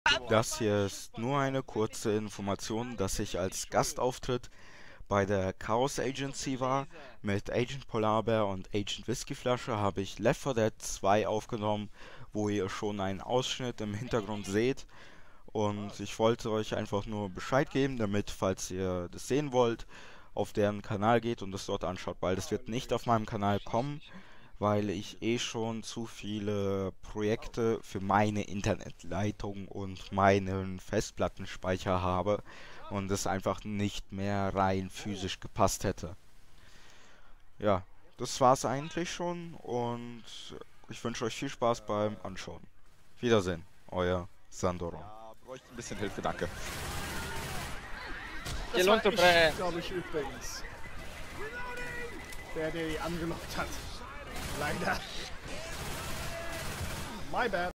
Das hier ist nur eine kurze Information, dass ich als Gastauftritt bei der Chaos Agency war. Mit Agent Polarbear und Agent Whiskyflasche habe ich Left 4 Dead 2 aufgenommen, wo ihr schon einen Ausschnitt im Hintergrund seht. Und ich wollte euch einfach nur Bescheid geben, damit, falls ihr das sehen wollt, auf deren Kanal geht und es dort anschaut, weil das wird nicht auf meinem Kanal kommen, weil ich schon zu viele Projekte für meine Internetleitung und meinen Festplattenspeicher habe und es einfach nicht mehr rein physisch gepasst hätte. Ja, das war's eigentlich schon und ich wünsche euch viel Spaß beim Anschauen. Wiedersehen, euer Sandoron. Ja, bräuchte ein bisschen Hilfe, danke. Das war ich, glaube ich, übrigens. Der die angelockt hat. Leider. My bad.